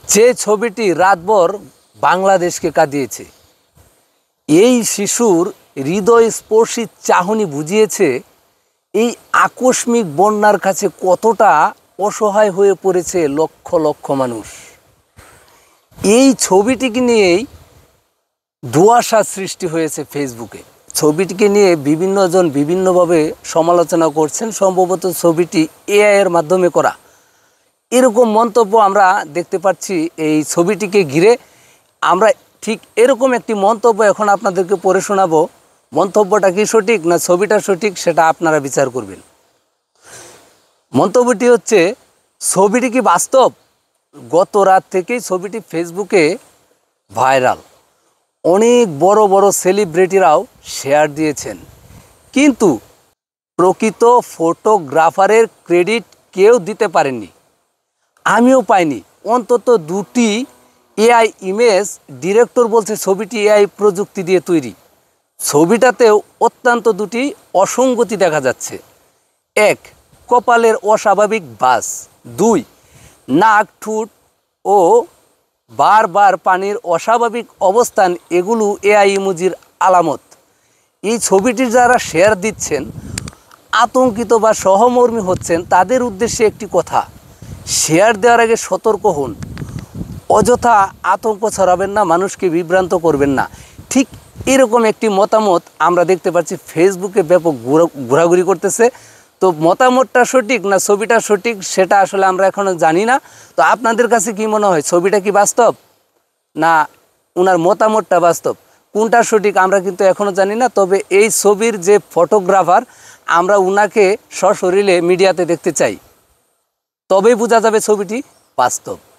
যে ছবিটি রাতভর বাংলাদেশকে কাঁদিয়েছে, এই শিশুর হৃদয়স্পর্শী চাহনি বুঝিয়েছে এই আকস্মিক বন্যার কাছে কতটা অসহায় হয়ে পড়েছে লক্ষ লক্ষ মানুষ। এই ছবিটিকে নিয়েই ধোঁয়াশা সৃষ্টি হয়েছে ফেসবুকে। ছবিটিকে নিয়ে বিভিন্নজন বিভিন্নভাবে সমালোচনা করছেন, সম্ভবত ছবিটি এআইয়ের মাধ্যমে করা, এরকম মন্তব্য আমরা দেখতে পাচ্ছি এই ছবিটিকে ঘিরে। আমরা ঠিক এরকম একটি মন্তব্য এখন আপনাদেরকে পড়ে শোনাবো। মন্তব্যটা কি সঠিক না ছবিটা সঠিক সেটা আপনারা বিচার করবেন। মন্তব্যটি হচ্ছে, ছবিটি কি বাস্তব? গত রাত থেকেই ছবিটি ফেসবুকে ভাইরাল, অনেক বড় বড় সেলিব্রিটিরাও শেয়ার দিয়েছেন, কিন্তু প্রকৃত ফটোগ্রাফারের ক্রেডিট কেউ দিতে পারেননি, আমিও পাইনি। অন্তত দুটি এআই ইমেজ ডিরেক্টর বলছে ছবিটি এআই প্রযুক্তি দিয়ে তৈরি। ছবিটাতেও অত্যন্ত দুটি অসঙ্গতি দেখা যাচ্ছে। এক, কপালের অস্বাভাবিক বাস। দুই, নাক, ঠোঁট ও বারবার পানির অস্বাভাবিক অবস্থান, এগুলো এআই ইমোজির আলামত। এই ছবিটির যারা শেয়ার দিচ্ছেন, আতঙ্কিত বা সহমর্মী হচ্ছেন, তাদের উদ্দেশ্যে একটি কথা, শেয়ার দেওয়ার আগে সতর্ক হন, অযথা আতঙ্ক ছড়াবেন না, মানুষকে বিভ্রান্ত করবেন না। ঠিক এরকম একটি মতামত আমরা দেখতে পাচ্ছি ফেসবুকে ব্যাপক ঘোরাঘুরি করতেছে। তো মতামতটা সঠিক না ছবিটা সঠিক সেটা আসলে আমরা এখনও জানি না। তো আপনাদের কাছে কি মনে হয়, ছবিটা কি বাস্তব না ওনার মতামতটা বাস্তব? কোনটা সঠিক আমরা কিন্তু এখনও জানি না। তবে এই ছবির যে ফটোগ্রাফার, আমরা ওনাকে সশরীরে মিডিয়াতে দেখতে চাই, তবেই বোঝা যাবে ছবিটি বাস্তব।